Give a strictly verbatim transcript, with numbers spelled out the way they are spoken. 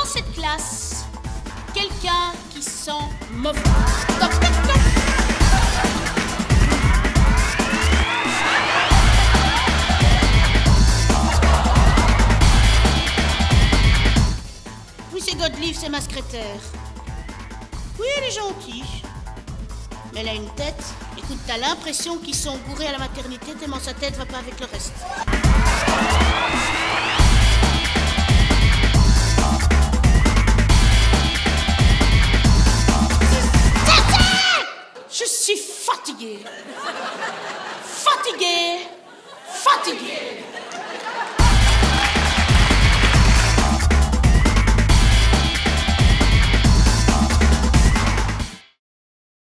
cette classe quelqu'un qui sent mauvais? Toc, toc, toc. Oui, c'est Godelieve, c'est ma secrétaire. Oui, elle est gentille. Mais elle a une tête. Écoute, t'as l'impression qu'ils sont bourrés à la maternité tellement sa tête va pas avec le reste. Je suis fatiguée. Fatiguée. Fatiguée.